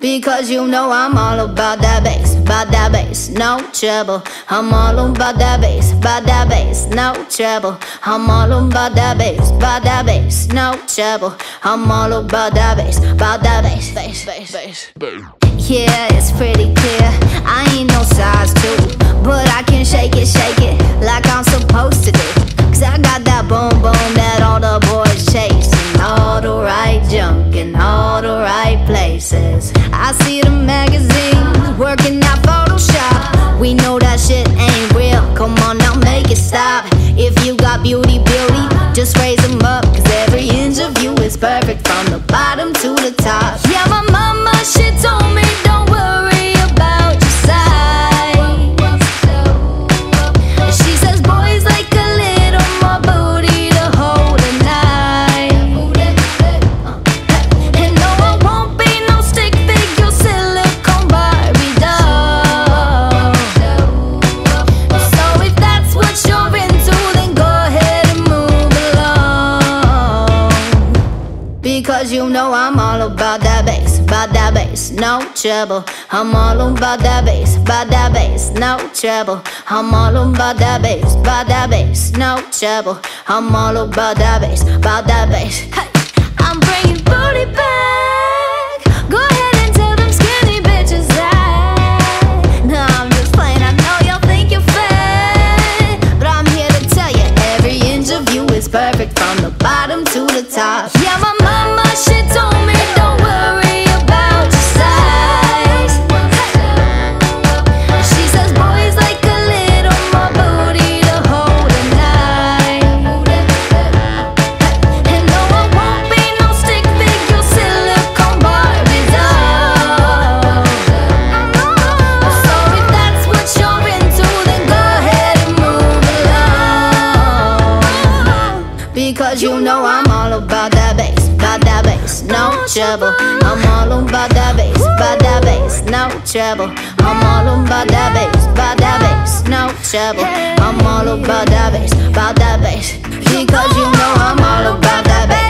Because you know I'm all about that bass, no trouble. I'm all about that bass, no trouble. I'm all about that bass, no trouble. I'm all about that bass, bass. Yeah, it's pretty clear, I ain't no size 2, but I can shake it like I'm supposed to do. Cause I got that boom boom that all the boys chase, and all the right junk in all the right places. I see the magazines working out Photoshop. We know that shit ain't real, come on now make it stop. If you got beauty, just raise them up. Cause every inch of you is perfect from the bottom to the top. Yeah, my mama, she told me don't worry about your size. She says boys like a little more booty to hold a knife. And no, I won't be no stick figure silicone Barbie doll. So if that's what you're into, then go ahead and move along. Because you know I'm all about that bass, no trouble. I'm all about that bass, no trouble. I'm all about that bass, no trouble. I'm all about that bass. Hey, I'm bringing booty back. Go ahead and tell them skinny bitches that. No, I'm just playing, I know y'all think you're fat, but I'm here to tell you every inch of you is perfect from the bottom to the top. Yeah, my mama, she told me don't worry about your size. She says boys like a little more booty to hold a knife. And no, I won't be no stick figure silicone Barbie doll. So if that's what you're into, then go ahead and move along. Because you know I'm all about that bass, no trouble. I'm all about that bass, no trouble. I'm all about that bass, no trouble. I'm all about that bass, Because you know I'm all about that bass.